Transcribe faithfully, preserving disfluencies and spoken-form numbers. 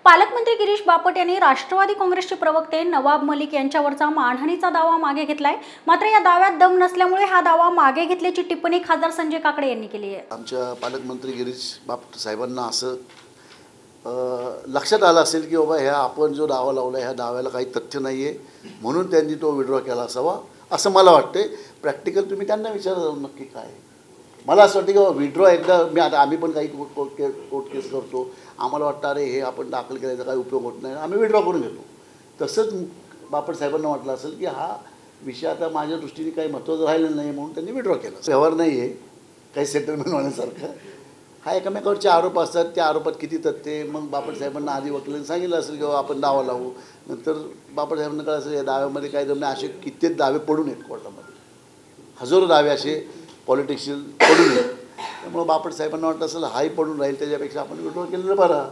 पालकमंत्री गिरीश बापट यांनी राष्ट्रवादी काँग्रेसचे प्रवक्ते नवाब मलिक यांच्यावरचा मानहानीचा दावा मागे घेतलाय। मात्र या दाव्यात दम नसल्यामुळे हा दावा मागे घेतल्याची टिप्पणी खासदार संजय काकडे यांनी केली आहे। आमच्या पालकमंत्री गिरीश बापट साहेबांना असं लक्षात आलं असेल की बाबा ह्या आपण जो दावा लावला ह्या दाव्याला काही तथ्य नाही आहे, म्हणून त्यांनी तो विड्रॉ केला असावा असं मला वाटते। प्रॅक्टिकल तुम्ही त्यांना विचारा जाऊन नक्की काय। मला असं वाटतं की विड्रॉ एकदा मी आता आम्ही पण काही court court case court case करतो, आम्हाला वाटतं अरे हे आपण दाखल केल्याचा काही उपयोग होत नाही, आम्ही विड्रॉ करून घेतो। तसंच बापट साहेबांना वाटलं असेल की हा विषय आता माझ्या दृष्टीने काही महत्त्वाचं राहिलेलं नाही म्हणून त्यांनी विड्रॉ केला। व्यवहार नाही आहे काही सेटलमेंट होण्यासारखं, हा एकमेकावरचे आरोप असतात, त्या आरोपात किती तथ्य। मग बापट साहेबांना आधी वकिलांनी सांगितलं असेल की आपण दावा लावू, नंतर बापट साहेबांना कळलं असेल या दाव्यामध्ये काही जण असे कित्येक दावे पडून आहेत कोर्टामध्ये, हजारो दावे असे पॉलिटिशियल पडून आहेत। त्यामुळे बापट साहेबांना वाटतं असेल हाही पडून राहील, त्याच्यापेक्षा आपण विड्रॉ केलेलं बरं।